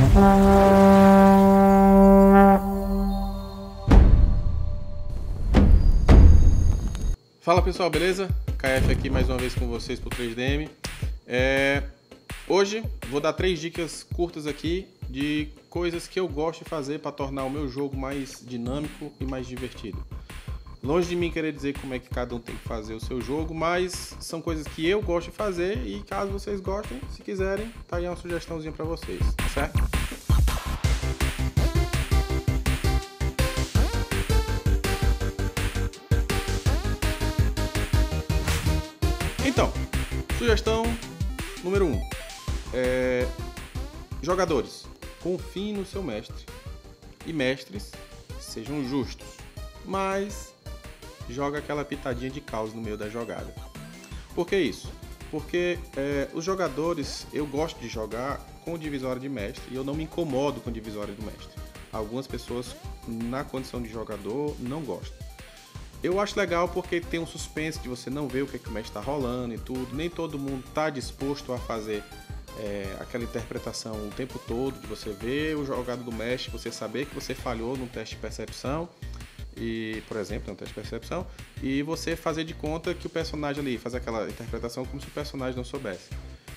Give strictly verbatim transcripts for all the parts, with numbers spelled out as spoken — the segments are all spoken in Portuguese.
Fala pessoal, beleza? K F aqui mais uma vez com vocês pro três D M. É... Hoje vou dar três dicas curtas aqui de coisas que eu gosto de fazer para tornar o meu jogo mais dinâmico e mais divertido. Longe de mim querer dizer como é que cada um tem que fazer o seu jogo, mas são coisas que eu gosto de fazer e caso vocês gostem, se quiserem, tá aí uma sugestãozinha para vocês, certo? Então, sugestão número um. É... Jogadores, confiem no seu mestre. E mestres, sejam justos. Mas joga aquela pitadinha de caos no meio da jogada. Por que isso? Porque é, os jogadores, eu gosto de jogar com o divisório de mestre e eu não me incomodo com o divisório do mestre. Algumas pessoas, na condição de jogador, não gostam. Eu acho legal porque tem um suspense de você não ver o que, é que o mestre está rolando e tudo. Nem todo mundo está disposto a fazer é, aquela interpretação o tempo todo, de você ver o jogado do mestre, você saber que você falhou num teste de percepção, e, por exemplo, no teste de percepção, e você fazer de conta que o personagem ali faz aquela interpretação como se o personagem não soubesse.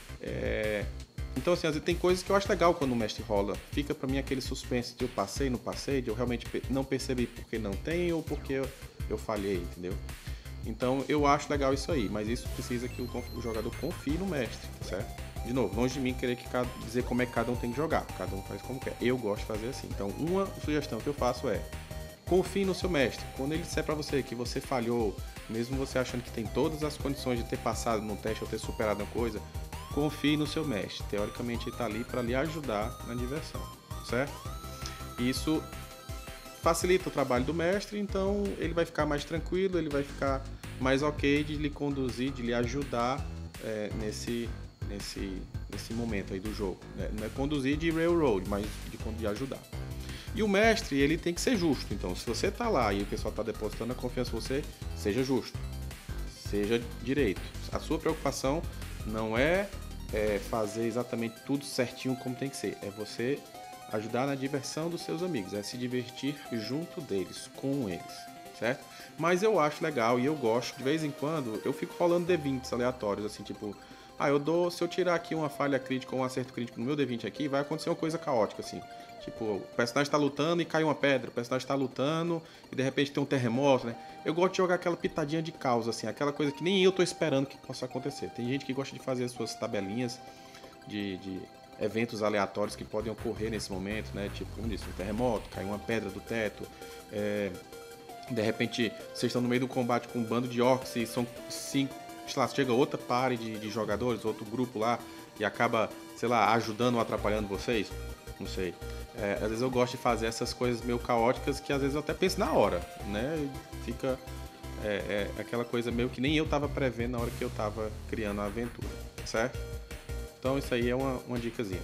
É... Então, assim, tem coisas que eu acho legal quando o mestre rola. Fica pra mim aquele suspense de eu passei, não passei, de eu realmente não percebi porque não tem ou porque eu, eu falhei, entendeu? Então, eu acho legal isso aí, mas isso precisa que o, o jogador confie no mestre, certo? De novo, longe de mim querer que cada, dizer como é que cada um tem que jogar. Cada um faz como quer. Eu gosto de fazer assim. Então, uma sugestão que eu faço é: confie no seu mestre. Quando ele disser pra você que você falhou, mesmo você achando que tem todas as condições de ter passado no teste ou ter superado uma coisa, confie no seu mestre. Teoricamente ele está ali para lhe ajudar na diversão, certo? Isso facilita o trabalho do mestre, então ele vai ficar mais tranquilo, ele vai ficar mais ok de lhe conduzir, de lhe ajudar é, nesse, nesse, nesse momento aí do jogo. Né? Não é conduzir de railroad, mas de, de ajudar. E o mestre, ele tem que ser justo. Então, se você está lá e o pessoal está depositando a confiança em você, seja justo, seja direito. A sua preocupação não é, é fazer exatamente tudo certinho como tem que ser. É você ajudar na diversão dos seus amigos, é se divertir junto deles, com eles, certo? Mas eu acho legal e eu gosto, de vez em quando, eu fico rolando D vinte aleatórios, assim, tipo... Ah, eu dou... Se eu tirar aqui uma falha crítica ou um acerto crítico no meu D vinte aqui, vai acontecer uma coisa caótica, assim. Tipo, o personagem está lutando e cai uma pedra, o personagem está lutando e de repente tem um terremoto, né? Eu gosto de jogar aquela pitadinha de caos, assim, aquela coisa que nem eu tô esperando que possa acontecer. Tem gente que gosta de fazer as suas tabelinhas de, de eventos aleatórios que podem ocorrer nesse momento, né? Tipo, como disse, um terremoto, cai uma pedra do teto, é... de repente vocês estão no meio do combate com um bando de orcs e são cinco, sei lá, chega outra pare de, de jogadores, outro grupo lá e acaba, sei lá, ajudando ou atrapalhando vocês. Não sei. É, às vezes eu gosto de fazer essas coisas meio caóticas que às vezes eu até penso na hora, né? Fica é, é, aquela coisa meio que nem eu tava prevendo na hora que eu tava criando a aventura, certo? Então isso aí é uma, uma dicasinha.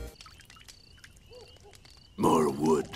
More wood.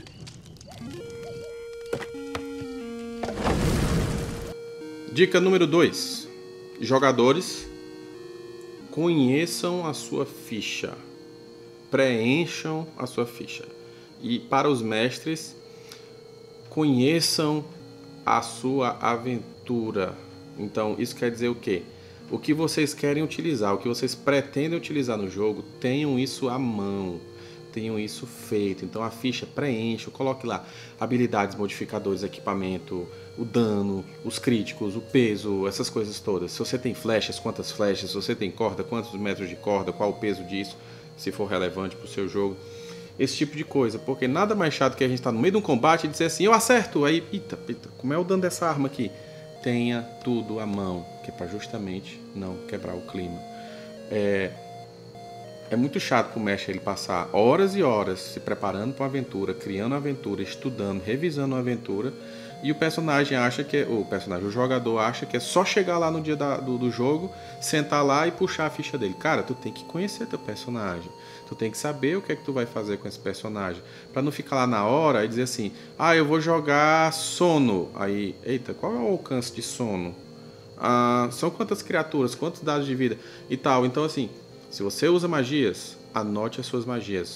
Dica número dois. Jogadores, conheçam a sua ficha. Preencham a sua ficha. E para os mestres, conheçam a sua aventura. Então, isso quer dizer o quê? O que vocês querem utilizar, o que vocês pretendem utilizar no jogo, tenham isso à mão, tenham isso feito. Então, a ficha preencha, coloque lá habilidades, modificadores, equipamento, o dano, os críticos, o peso, essas coisas todas. Se você tem flechas, quantas flechas? Se você tem corda, quantos metros de corda? Qual o peso disso? Se for relevante para o seu jogo, esse tipo de coisa, porque nada mais chato que a gente estar tá no meio de um combate e dizer assim, eu acerto, aí, pita, pita, como é o dano dessa arma aqui? Tenha tudo à mão, que é para justamente não quebrar o clima. É, é muito chato para o mestre ele passar horas e horas se preparando para uma aventura, criando uma aventura, estudando, revisando uma aventura, e o personagem acha que, o personagem, o jogador acha que é só chegar lá no dia da, do, do jogo, sentar lá e puxar a ficha dele. Cara, tu tem que conhecer teu personagem, tu tem que saber o que é que tu vai fazer com esse personagem, para não ficar lá na hora e dizer assim, ah, eu vou jogar sono, aí, eita, qual é o alcance de sono? Ah, são quantas criaturas, quantos dados de vida e tal. Então assim, se você usa magias, anote as suas magias.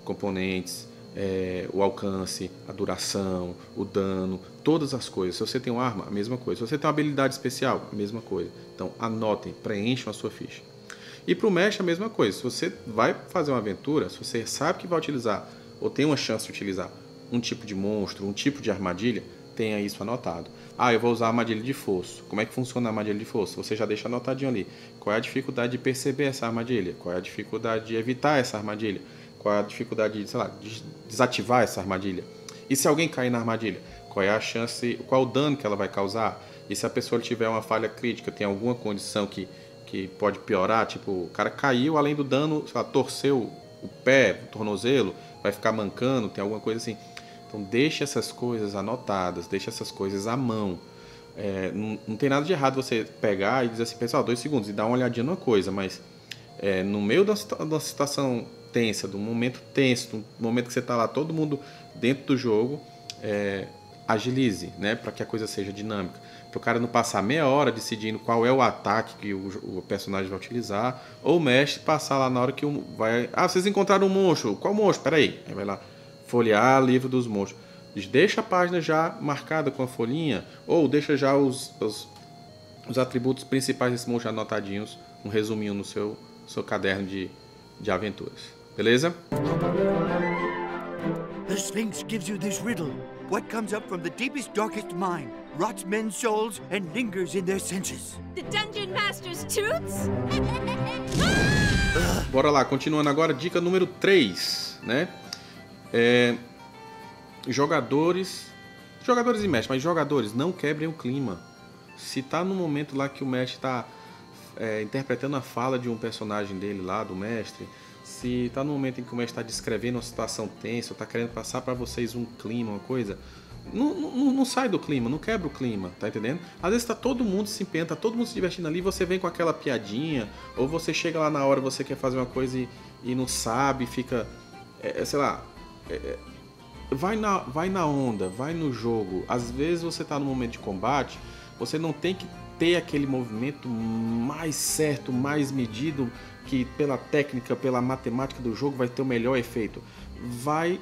componentes, é, o alcance, a duração, o dano, todas as coisas. Se você tem uma arma, a mesma coisa. Se você tem uma habilidade especial, a mesma coisa. Então anotem, preencham a sua ficha. E para o mestre a mesma coisa. Se você vai fazer uma aventura, se você sabe que vai utilizar ou tem uma chance de utilizar um tipo de monstro, um tipo de armadilha, tenha isso anotado. Ah, eu vou usar a armadilha de fosso. Como é que funciona a armadilha de fosso? Você já deixa anotadinho ali. Qual é a dificuldade de perceber essa armadilha? Qual é a dificuldade de evitar essa armadilha? Qual é a dificuldade de, sei lá, de desativar essa armadilha? E se alguém cair na armadilha? Qual é a chance, qual é o dano que ela vai causar? E se a pessoa tiver uma falha crítica, tem alguma condição que, que pode piorar? Tipo, o cara caiu, além do dano, sei lá, torceu o pé, o tornozelo, vai ficar mancando, tem alguma coisa assim. Então deixe essas coisas anotadas, deixe essas coisas à mão. É, não, não tem nada de errado você pegar e dizer assim, pessoal, dois segundos, e dar uma olhadinha numa coisa, mas é, no meio da, da situação tensa, do momento tenso, do momento que você está lá, todo mundo dentro do jogo, é, agilize, né, para que a coisa seja dinâmica. Para o cara não passar meia hora decidindo qual é o ataque que o, o personagem vai utilizar, ou o mestre passar lá na hora que um, vai... Ah, vocês encontraram um monstro. Qual monstro? Peraí. Aí vai lá folhear livro dos monstros. Deixa a página já marcada com a folhinha, ou deixa já os, os, os atributos principais desse monstro anotadinhos, um resuminho no seu, seu caderno de, de aventuras. Beleza? The Sphinx gives you this riddle. What comes up from the deepest, darkest mine, rots men's souls and lingers in their senses? The Dungeon Master's toots? Bora lá, continuando agora, dica número três, né? É, jogadores, jogadores e mestres, mas jogadores, não quebrem o clima. Se tá no momento lá que o mestre tá é, interpretando a fala de um personagem dele lá, do mestre, se tá no momento em que o mestre está descrevendo uma situação tensa, está querendo passar para vocês um clima, uma coisa, não, não, não sai do clima, não quebra o clima, tá entendendo? Às vezes tá todo mundo se empenhando, tá todo mundo se divertindo ali, você vem com aquela piadinha, ou você chega lá na hora, você quer fazer uma coisa e, e não sabe, fica, é, sei lá, é, vai, na, vai na onda, vai no jogo. Às vezes você tá no momento de combate, você não tem que ter aquele movimento mais certo, mais medido, que pela técnica, pela matemática do jogo vai ter o melhor efeito. Vai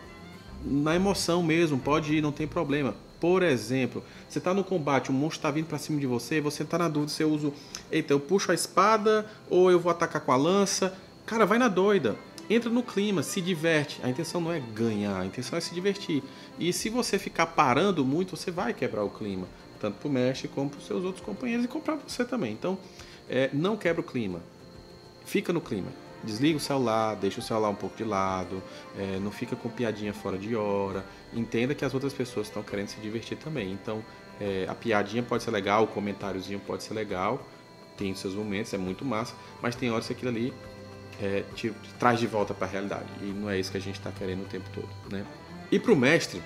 na emoção mesmo, pode ir, não tem problema. Por exemplo, você está no combate, um monstro está vindo para cima de você, você está na dúvida se eu uso, eita, eu puxo a espada ou eu vou atacar com a lança. Cara, vai na doida. Entra no clima, se diverte. A intenção não é ganhar, a intenção é se divertir. E se você ficar parando muito, você vai quebrar o clima. Tanto para o mestre como para os seus outros companheiros e para você também. Então, é, não quebra o clima. Fica no clima. Desliga o celular, deixa o celular um pouco de lado. É, não fica com piadinha fora de hora. Entenda que as outras pessoas estão querendo se divertir também. Então, é, a piadinha pode ser legal, o comentáriozinho pode ser legal. Tem seus momentos, é muito massa. Mas tem horas que aquilo ali é, te, te traz de volta para a realidade. E não é isso que a gente está querendo o tempo todo, né? E para o mestre,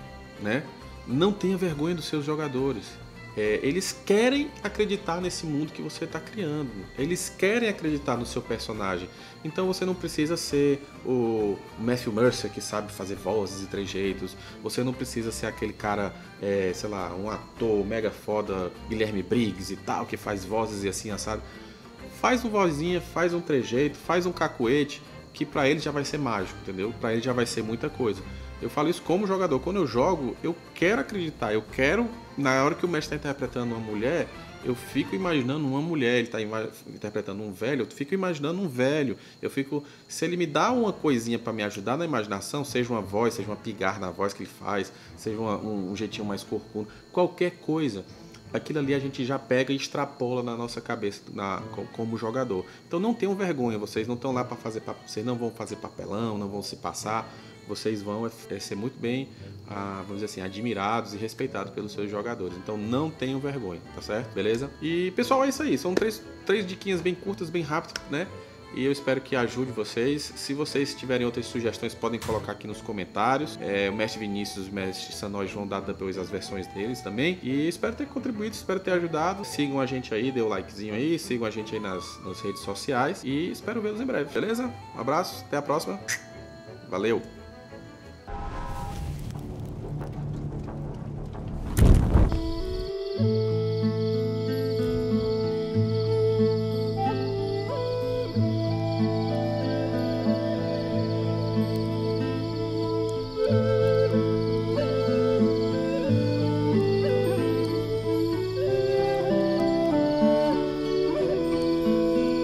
né? Não tenha vergonha dos seus jogadores. É, eles querem acreditar nesse mundo que você está criando. Eles querem acreditar no seu personagem. Então você não precisa ser o Matthew Mercer que sabe fazer vozes e trejeitos. Você não precisa ser aquele cara, é, sei lá, um ator mega foda, Guilherme Briggs e tal, que faz vozes e assim, assado. Faz uma vozinha, faz um trejeito, faz um cacuete, que pra ele já vai ser mágico, entendeu? Pra ele já vai ser muita coisa. Eu falo isso como jogador. Quando eu jogo, eu quero acreditar. Eu quero, na hora que o mestre está interpretando uma mulher, eu fico imaginando uma mulher. Ele está interpretando um velho, eu fico imaginando um velho. Eu fico, se ele me dá uma coisinha para me ajudar na imaginação, seja uma voz, seja uma pigarra na voz que ele faz, seja uma, um, um jeitinho mais corcunda, qualquer coisa, aquilo ali a gente já pega e extrapola na nossa cabeça na, como jogador. Então não tenham vergonha, vocês não estão lá para fazer, vocês não vão fazer papelão, não vão se passar. Vocês vão ser muito bem, ah, vamos dizer assim, admirados e respeitados pelos seus jogadores. Então não tenham vergonha, tá certo? Beleza? E pessoal, é isso aí. São três, três diquinhas bem curtas, bem rápidas, né? E eu espero que ajude vocês. Se vocês tiverem outras sugestões, podem colocar aqui nos comentários. É, o mestre Vinícius e o mestre Sanóis vão dar depois as versões deles também. E espero ter contribuído, espero ter ajudado. Sigam a gente aí, dê o likezinho aí, sigam a gente aí nas, nas redes sociais. E espero vê-los em breve, beleza? Um abraço, até a próxima. Valeu!